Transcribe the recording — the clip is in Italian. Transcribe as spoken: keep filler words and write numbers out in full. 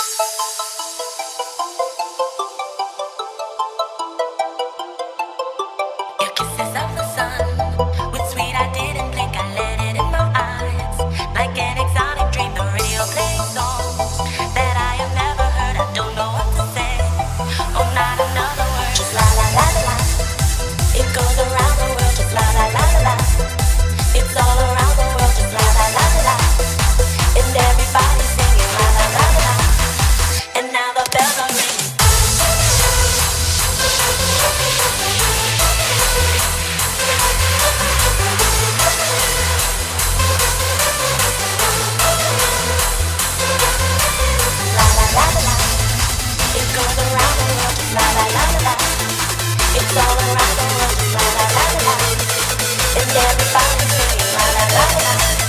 Your kisses of the sun, with sweet I didn't blink, I let it in my eyes. Like an exotic dream, the radio plays songs that I have never heard, I don't know what to say. Oh, not another word, just la la la la la. It goes around the world, just la la la la la. It's all around the world, just la la la la la. And everybody's singing la la la la la. And now the bells are ringing. La la la la la. It goes around the world, just la la la la la. It's all around the world, just la la la la la. And everybody's singing la la la la la.